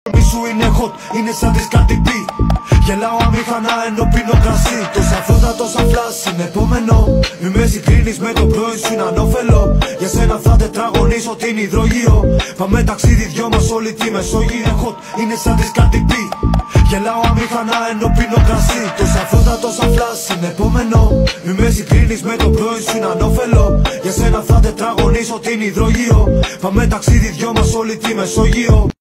μη σου είναι hot, είναι σαν της κάτι πει. Γελάω αμήχανα ενώ πίνω κρασί. Τόσα φώτα, τόσα φλάς, είναι επόμενο. Μη με συγκρίνεις με το πρώην σου, είναι ανώφελο. Για σένα θα τετραγωνίσω την υδρογείο. Πάμε ταξίδι δυο μας όλη τη Μεσόγειο. Είναι hot, είναι σαν της κάτι πει. Γελάω αμήχανα ενώ πίνω κρασί. Τόσα φώτα, τόσα φλάς, είναι επόμενο. Μη με συγκρίνεις με το πρώην σου, είναι ανώφελο. Για σένα θα τετραγωνίσω την υδρογείο. Πάμε ταξίδι δυο μας όλη τη Μεσόγειο.